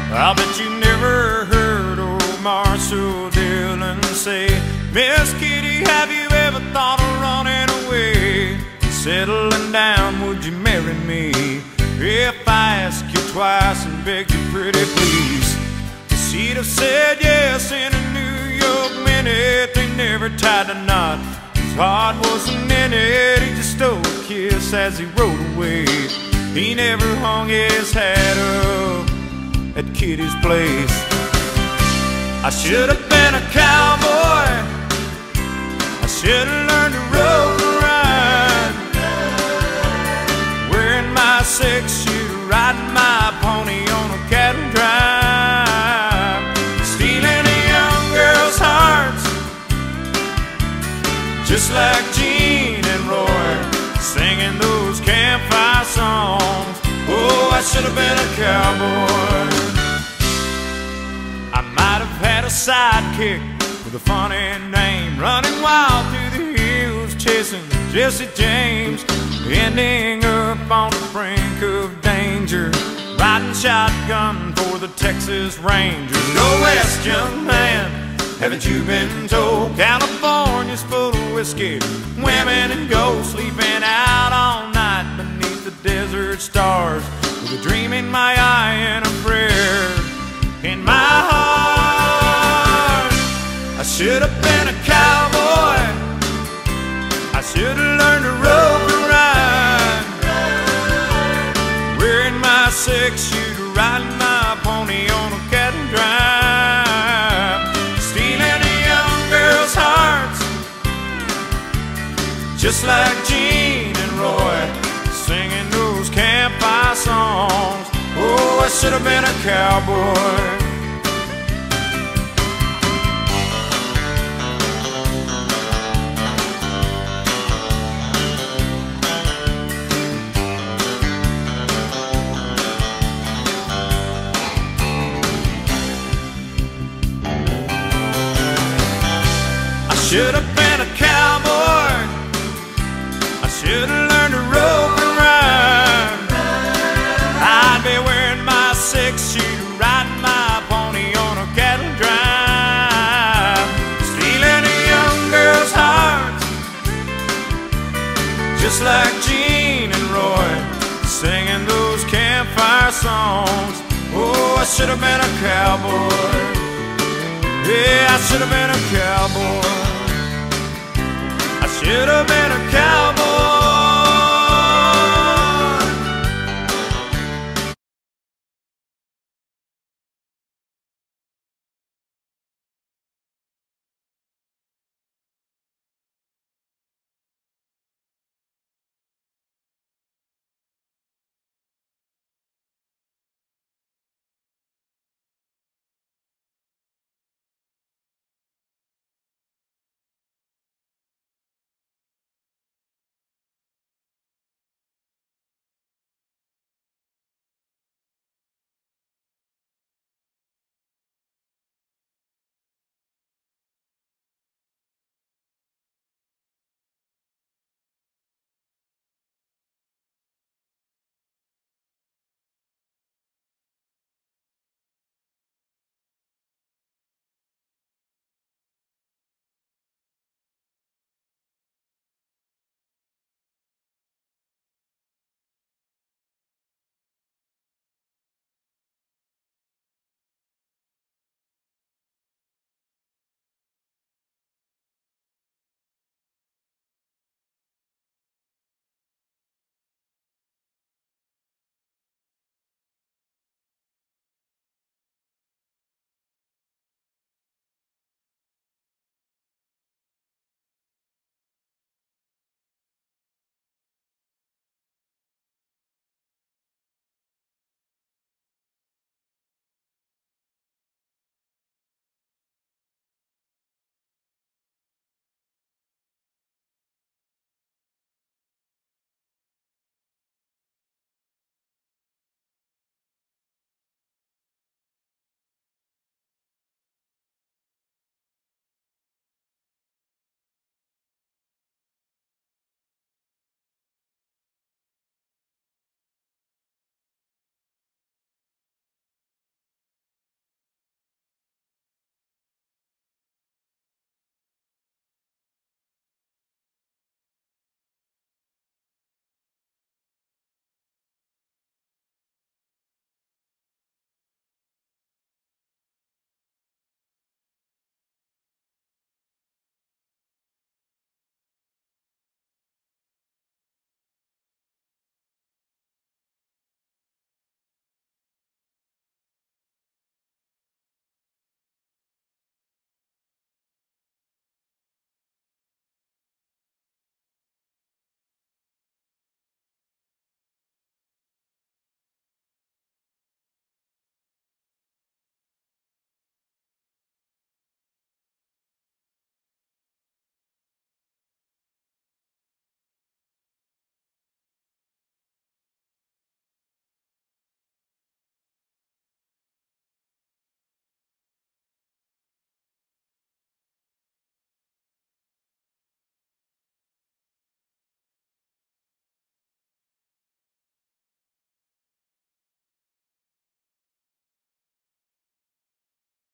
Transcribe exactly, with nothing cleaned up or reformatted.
I'll bet you never heard old Marshall Dillon say, Miss Kitty, have you ever thought of running away? Settling down, would you marry me? If I ask you twice and beg you pretty please. She'd have said yes in a New York minute. They never tied a knot, his heart wasn't in it. He just stole a kiss as he rode away. He never hung his hat up at Kitty's place. I should have been a cowboy, I should have learned to rope and ride, wearing my six-shooter, riding my pony on a cattle drive, stealing a young girl's hearts, just like Gene and Roy, singing those campfire songs. Oh, I should have been a cowboy. I might have had a sidekick with a funny name, running wild through the hills, chasing Jesse James, ending up on the brink of danger, riding shotgun for the Texas Rangers. Go west, young man, haven't you been told? California's full of whiskey, women and gold, sleeping out all night beneath the desert stars, with a dream in my eye and a prayer in my heart. I should have been a cowboy, I should have learned to rope and ride, wearing my six-shooter, riding my pony on a cattle drive, stealing a young girl's hearts, just like Gene and Roy, singing those campfire songs. Oh, I should have been a cowboy. I should have been a cowboy, I should have learned to rope and ride, I'd be wearing my six-shooter, riding my pony on a cattle drive, stealing a young girl's heart, just like Gene and Roy, singing those campfire songs. Oh, I should have been a cowboy. Yeah, I should have been a cowboy. I should have been a cowboy.